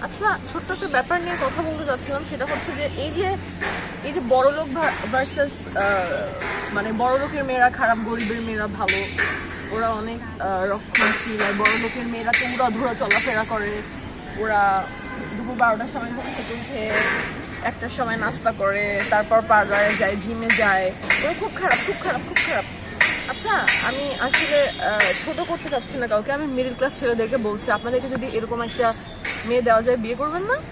আচ্ছা, ছোট্ট একটা ব্যাপার নিয়ে কথা বলতে যাচ্ছিলাম, সেটা হচ্ছে যে এই যে বড়লোক ভার্সেস মানে বড়লোকের মেয়েরা খারাপ, গরিবের মেয়েরা ভালো, ওরা অনেক রক্ষণশীল। আর বড়লোকের মেয়েরা তো উড়াধুরা চলাফেরা করে, ওরা দুপুর 12টার সময় ঘুম থেকে উঠে 1টার সময় নাস্তা করে, তারপর পার্লারে যায়, জিমে যায়, ওরা খুব খারাপ, খুব খারাপ, খুব খারাপ। আচ্ছা, আমি আসলে ছোট করতে চাচ্ছি না কাউকে, আমি মিডল ক্লাস ছেলেদেরকে বলছি, আপনাদেরকে যদি এরকম একটা মেয়ে দেওয়া যায়, বিয়ে করবেন না?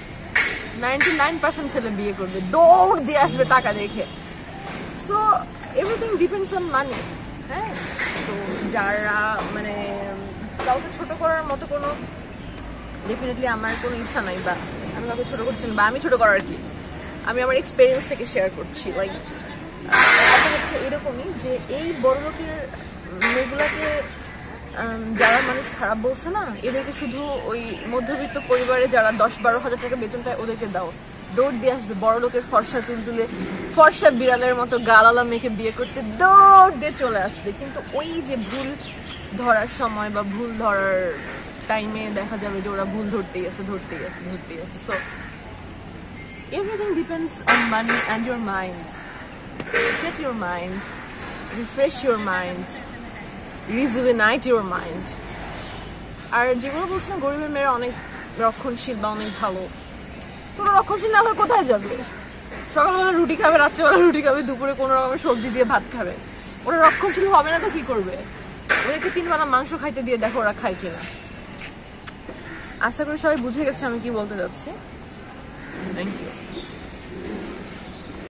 99% ছেলে বিয়ে করবে, দৌড় দিয়ে আসবে টাকা দেখে। So everything depends on money. হ্যাঁ, তো যারা মানে কাউকে ছোট করার মতো কোনো, ডেফিনেটলি আমার কোনো ইচ্ছা নাই, বা আমি কাউকে ছোট করছি না, বা আমি ছোট করার কি, আমি আমার এক্সপিরিয়েন্স থেকে শেয়ার করছি। লাইক হচ্ছে এরকমই যে এই বড় লোকের মেয়েগুলোকে যারা মানুষ খারাপ বলছে না, এদেরকে শুধু ওই মধ্যবিত্ত পরিবারে যারা 10-12 হাজার টাকা বেতন পায় ওদেরকে দাও, দৌড় দিয়ে আসবে বড় লোকের ফর্সা তুলতুলে ফর্সা বিড়ালের মতো গালালা মেয়েকে বিয়ে করতে দৌড় দিয়ে চলে আসবে। কিন্তু ওই যে ভুল ধরার সময় বা ভুল ধরার টাইমে দেখা যাবে যে ওরা ভুল ধরতেই আছে। So everything depends on money and your mind. Set your mind, refresh your mind, rejuvenate your mind. আর যেগুলো বলছিলাম গরিবের মেয়েরা অনেক রক্ষণশীল বা অনেক ভালো, কোনো রক্ষণশীল না হয়ে কোথায় যাবে? সকালবেলা রুটি খাবে, রাত্রেবেলা রুটি খাবে, দুপুরে কোনো রকমের সবজি দিয়ে ভাত খাবে। ওরা রক্ষণশীল হবে না তো কি করবে? ওদেরকে 3 বেলা মাংস খাইতে দিয়ে দেখো ওরা খায় কিনা। আশা করি সবাই বুঝে গেছে আমি কি বলতে যাচ্ছি। Thank you.